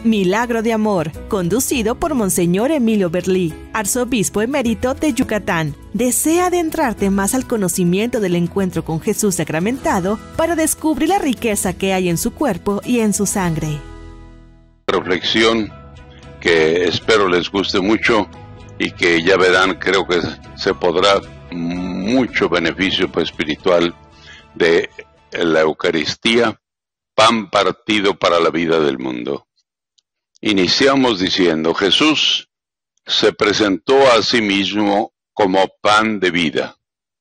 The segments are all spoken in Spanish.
Milagro de Amor, conducido por Monseñor Emilio Berlí, arzobispo emérito de Yucatán. Desea adentrarte más al conocimiento del encuentro con Jesús sacramentado para descubrir la riqueza que hay en su cuerpo y en su sangre. Reflexión que espero les guste mucho y que ya verán, creo que se podrá mucho beneficio espiritual de la Eucaristía, pan partido para la vida del mundo. Iniciamos diciendo, Jesús se presentó a sí mismo como pan de vida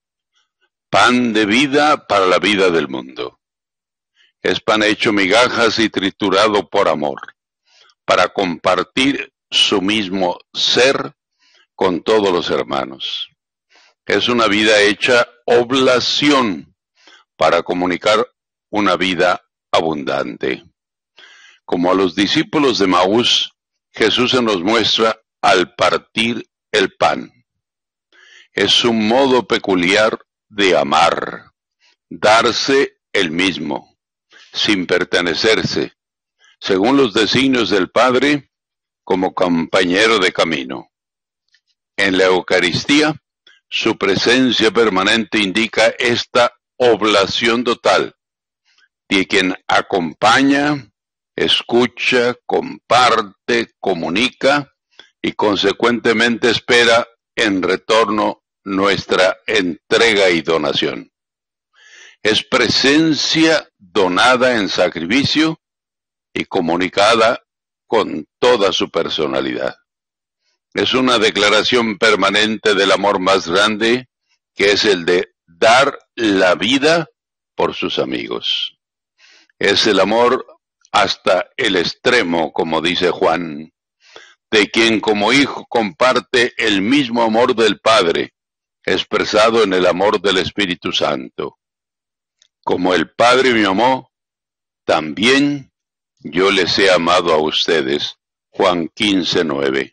para la vida del mundo. Es pan hecho migajas y triturado por amor, para compartir su mismo ser con todos los hermanos. Es una vida hecha oblación para comunicar una vida abundante. Como a los discípulos de Maús, Jesús se nos muestra al partir el pan. Es un modo peculiar de amar, darse el mismo, sin pertenecerse, según los designios del Padre, como compañero de camino. En la Eucaristía, su presencia permanente indica esta oblación total, de quien acompaña, escucha, comparte, comunica y consecuentemente espera en retorno nuestra entrega y donación. Es presencia donada en sacrificio y comunicada con toda su personalidad. Es una declaración permanente del amor más grande, que es el de dar la vida por sus amigos. Es el amor hasta el extremo, como dice Juan, de quien como hijo comparte el mismo amor del Padre, expresado en el amor del Espíritu Santo. Como el Padre me amó, también yo les he amado a ustedes. Juan 15:9.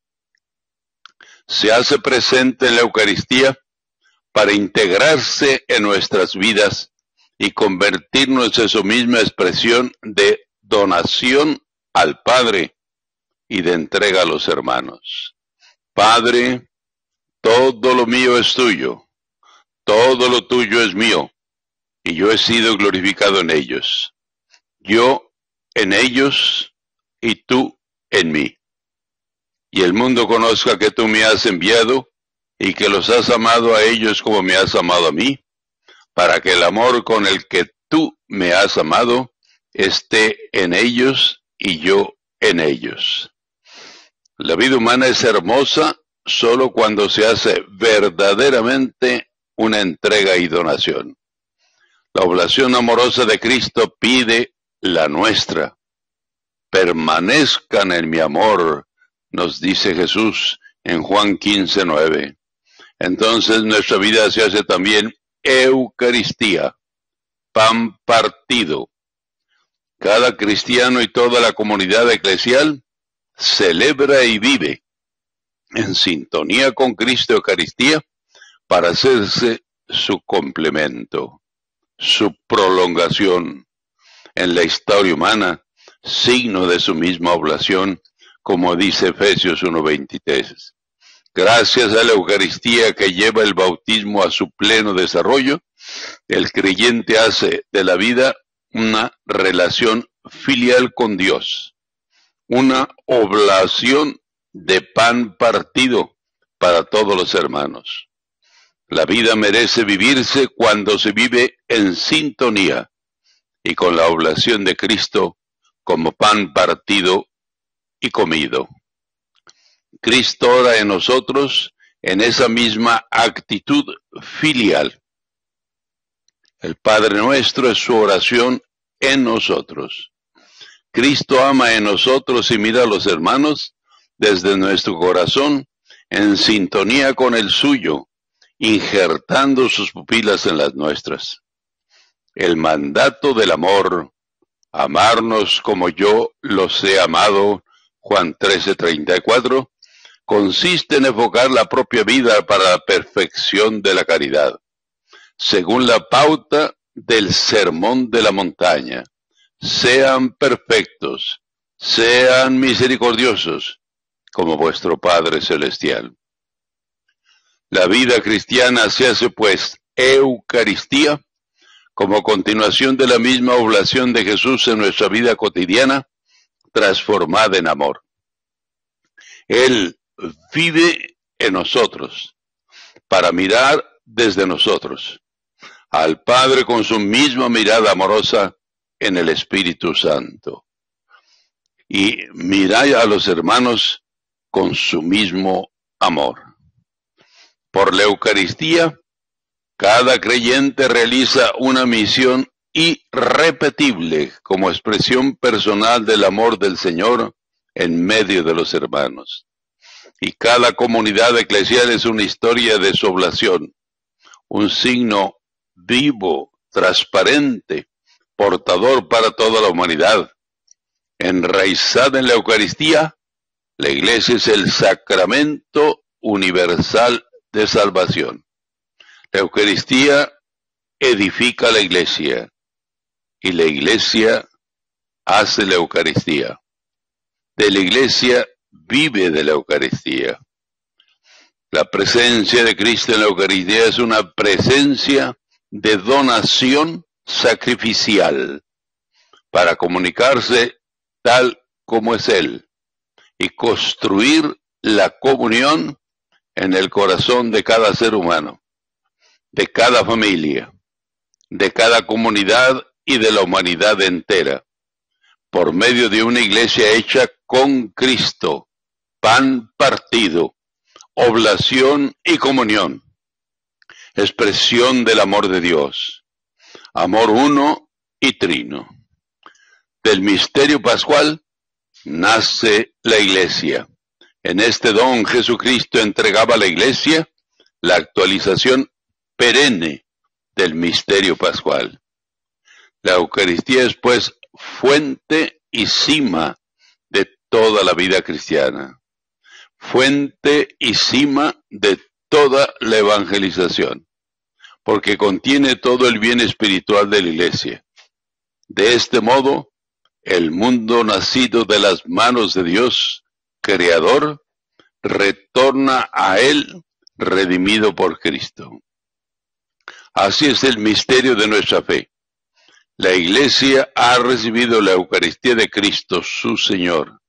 Se hace presente en la Eucaristía para integrarse en nuestras vidas y convertirnos en su misma expresión de donación al Padre y de entrega a los hermanos. Padre, todo lo mío es tuyo, todo lo tuyo es mío, y yo he sido glorificado en ellos. Yo en ellos y tú en mí. Y el mundo conozca que tú me has enviado y que los has amado a ellos como me has amado a mí, para que el amor con el que tú me has amado esté en ellos y yo en ellos. La vida humana es hermosa solo cuando se hace verdaderamente una entrega y donación. La oblación amorosa de Cristo pide la nuestra. Permanezcan en mi amor, nos dice Jesús en Juan 15:9. Entonces nuestra vida se hace también Eucaristía, pan partido. Cada cristiano y toda la comunidad eclesial celebra y vive en sintonía con Cristo Eucaristía para hacerse su complemento, su prolongación en la historia humana, signo de su misma oblación, como dice Efesios 1:23. Gracias a la Eucaristía que lleva el bautismo a su pleno desarrollo, el creyente hace de la vida una relación filial con Dios, una oblación de pan partido para todos los hermanos. La vida merece vivirse cuando se vive en sintonía y con la oblación de Cristo como pan partido y comido. Cristo ora en nosotros en esa misma actitud filial. El Padre nuestro es su oración en nosotros. Cristo ama en nosotros y mira a los hermanos desde nuestro corazón en sintonía con el suyo, injertando sus pupilas en las nuestras. El mandato del amor, amarnos como yo los he amado, Juan 13:34, consiste en enfocar la propia vida para la perfección de la caridad, según la pauta del Sermón de la Montaña. Sean perfectos, sean misericordiosos como vuestro Padre Celestial. La vida cristiana se hace pues Eucaristía como continuación de la misma oblación de Jesús en nuestra vida cotidiana, transformada en amor. Él vive en nosotros para mirar desde nosotros al Padre con su misma mirada amorosa en el Espíritu Santo. Y mirar a los hermanos con su mismo amor. Por la Eucaristía, cada creyente realiza una misión irrepetible como expresión personal del amor del Señor en medio de los hermanos. Y cada comunidad eclesial es una historia de su oblación, un signo vivo, transparente, portador para toda la humanidad. Enraizada en la Eucaristía, la Iglesia es el sacramento universal de salvación. La Eucaristía edifica la Iglesia y la Iglesia hace la Eucaristía. De la Iglesia vive de la Eucaristía. La presencia de Cristo en la Eucaristía es una presencia de donación sacrificial para comunicarse tal como es Él y construir la comunión en el corazón de cada ser humano, de cada familia, de cada comunidad y de la humanidad entera, por medio de una iglesia hecha con Cristo, pan partido, oblación y comunión, expresión del amor de Dios, amor uno y trino. Del misterio pascual nace la iglesia. En este don Jesucristo entregaba a la iglesia la actualización perenne del misterio pascual. La Eucaristía es pues fuente y cima de toda la vida cristiana, fuente y cima de toda la evangelización, porque contiene todo el bien espiritual de la iglesia. De este modo, el mundo nacido de las manos de Dios, Creador, retorna a Él redimido por Cristo. Así es el misterio de nuestra fe. La Iglesia ha recibido la Eucaristía de Cristo, su Señor,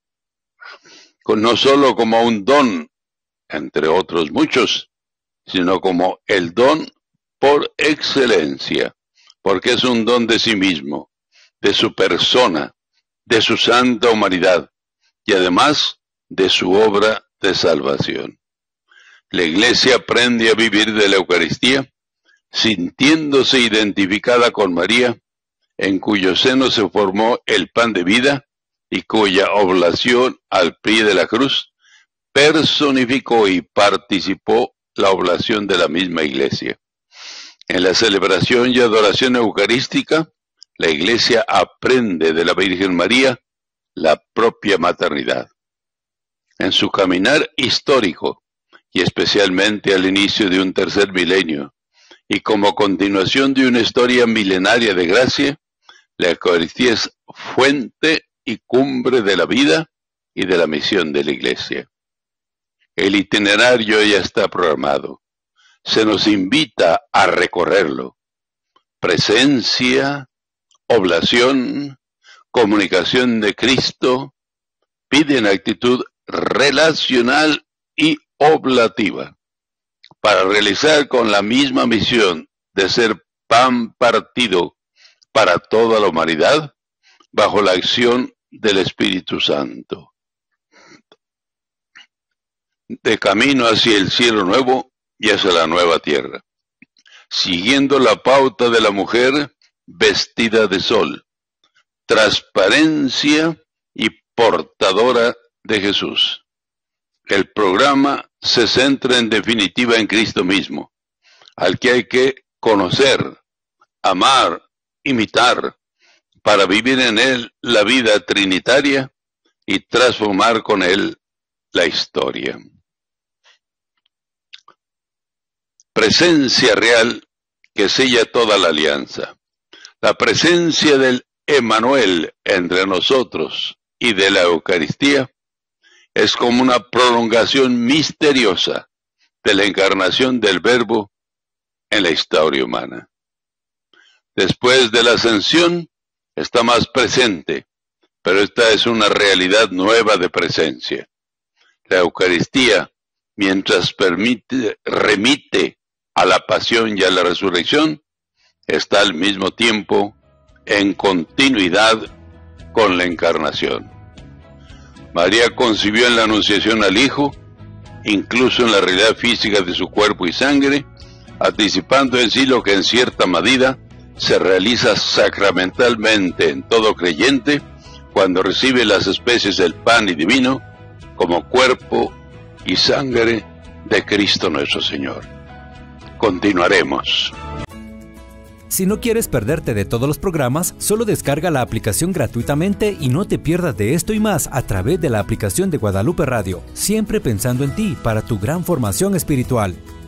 no solo como un don, entre otros muchos, sino como el don por excelencia, porque es un don de sí mismo, de su persona, de su santa humanidad y además de su obra de salvación. La Iglesia aprende a vivir de la Eucaristía, sintiéndose identificada con María, en cuyo seno se formó el pan de vida y cuya oblación al pie de la cruz personificó y participó la oblación de la misma Iglesia. En la celebración y adoración eucarística, la Iglesia aprende de la Virgen María la propia maternidad. En su caminar histórico, y especialmente al inicio de un tercer milenio, y como continuación de una historia milenaria de gracia, la Eucaristía es fuente y cumbre de la vida y de la misión de la Iglesia. El itinerario ya está programado. Se nos invita a recorrerlo. Presencia, oblación, comunicación de Cristo, piden actitud relacional y oblativa para realizar con la misma misión de ser pan partido para toda la humanidad bajo la acción del Espíritu Santo. De camino hacia el cielo nuevo y hacia la nueva tierra, siguiendo la pauta de la mujer vestida de sol, transparencia y portadora de Jesús. El programa se centra en definitiva en Cristo mismo, al que hay que conocer, amar, imitar, para vivir en Él la vida trinitaria y transformar con Él la historia. Presencia real que sella toda la alianza. La presencia del Emmanuel entre nosotros, y de la Eucaristía es como una prolongación misteriosa de la encarnación del Verbo en la historia humana. Después de la ascensión está más presente, pero esta es una realidad nueva de presencia. La Eucaristía, mientras remite a la pasión y a la resurrección, está al mismo tiempo en continuidad con la encarnación. María concibió en la Anunciación al Hijo, incluso en la realidad física de su cuerpo y sangre, anticipando en sí lo que en cierta medida se realiza sacramentalmente en todo creyente cuando recibe las especies del pan y divino como cuerpo y sangre de Cristo nuestro Señor. Continuaremos. Si no quieres perderte de todos los programas, solo descarga la aplicación gratuitamente y no te pierdas de esto y más a través de la aplicación de Guadalupe Radio, siempre pensando en ti para tu gran formación espiritual.